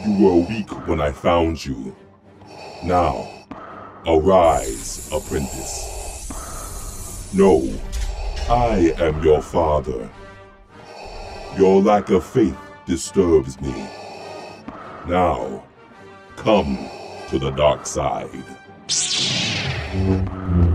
You were weak when I found you. Now, arise, apprentice. No, I am your father. Your lack of faith disturbs me. Now, come to the dark side.